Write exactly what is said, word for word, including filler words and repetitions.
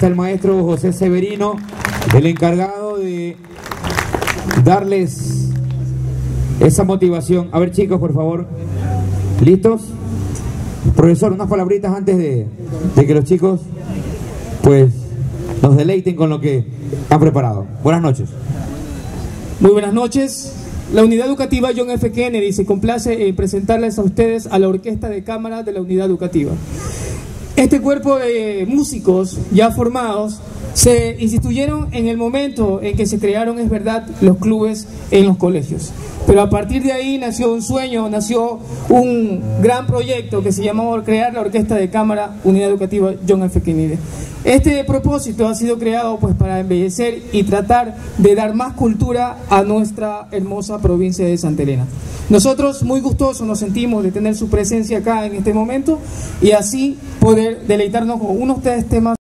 está el maestro José Severino, el encargado de darles esa motivación. A ver, chicos, por favor. ¿Listos? Profesor, unas palabritas antes de, de que los chicos pues nos deleiten con lo que han preparado. Buenas noches. Muy buenas noches. La Unidad Educativa John F. Kennedy se complace en presentarles a ustedes a la Orquesta de Cámara de la Unidad Educativa. Este cuerpo de músicos ya formados se instituyeron en el momento en que se crearon, es verdad, los clubes en los colegios. Pero a partir de ahí nació un sueño, nació un gran proyecto que se llamó crear la Orquesta de Cámara Unidad Educativa John F. Kennedy. Este propósito ha sido creado pues para embellecer y tratar de dar más cultura a nuestra hermosa provincia de Santa Elena. Nosotros muy gustosos nos sentimos de tener su presencia acá en este momento y así poder deleitarnos con unos de estos temas